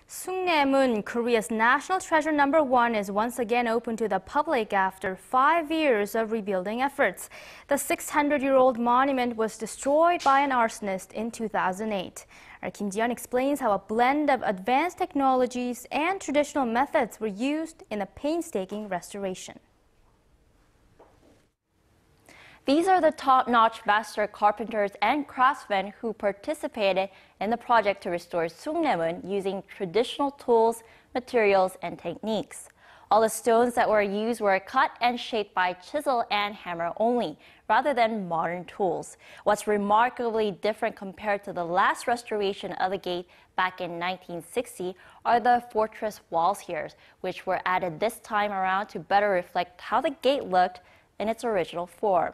Sungnyemun, Korea's national treasure number 1, is once again open to the public after 5 years of rebuilding efforts. The 600-year-old monument was destroyed by an arsonist in 2008. Our Kim Ji-yeon explains how a blend of advanced technologies and traditional methods were used in the painstaking restoration. These are the top-notch master carpenters and craftsmen who participated in the project to restore Sungnyemun using traditional tools, materials, and techniques. All the stones that were used were cut and shaped by chisel and hammer only, rather than modern tools. What's remarkably different compared to the last restoration of the gate back in 1960 are the fortress walls here, which were added this time around to better reflect how the gate looked in its original form.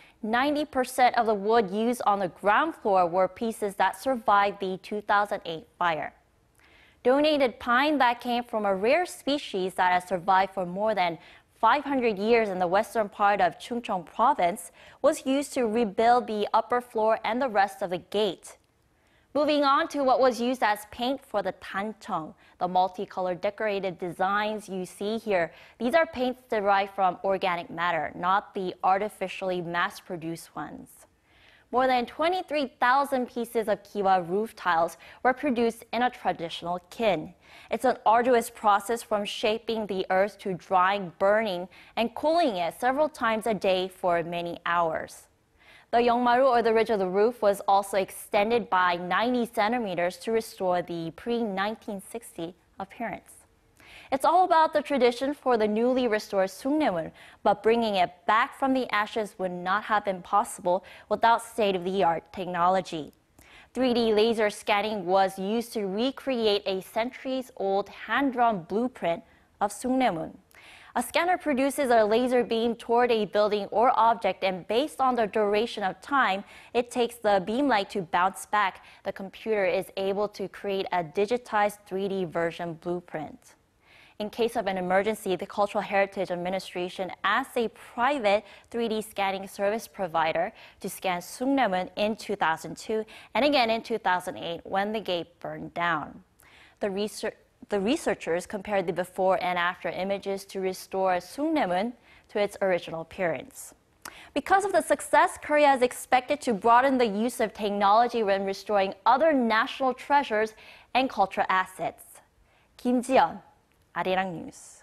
90% of the wood used on the ground floor were pieces that survived the 2008 fire. Donated pine that came from a rare species that has survived for more than 500 years in the western part of Dancheong province was used to rebuild the upper floor and the rest of the gate. Moving on to what was used as paint for the Dancheong, the multicolored decorated designs you see here. These are paints derived from organic matter, not the artificially mass-produced ones. More than 23,000 pieces of Giwa roof tiles were produced in a traditional kiln. It's an arduous process from shaping the earth to drying, burning, and cooling it several times a day for many hours. The Yeongmaru, or the ridge of the roof, was also extended by 90 centimeters to restore the pre-1960 appearance. It's all about the tradition for the newly restored Sungnyemun, but bringing it back from the ashes would not have been possible without state-of-the-art technology. 3D laser scanning was used to recreate a centuries-old hand-drawn blueprint of Sungnyemun. A scanner produces a laser beam toward a building or object, and based on the duration of time it takes the beam light to bounce back, the computer is able to create a digitized 3D version blueprint. In case of an emergency, the Cultural Heritage Administration asked a private 3D scanning service provider to scan Sungnyemun in 2002 and again in 2008 when the gate burned down. The researchers compared the before and after images to restore Sungnyemun to its original appearance. Because of the success, Korea is expected to broaden the use of technology when restoring other national treasures and cultural assets. Kim Ji-yeon, Arirang News.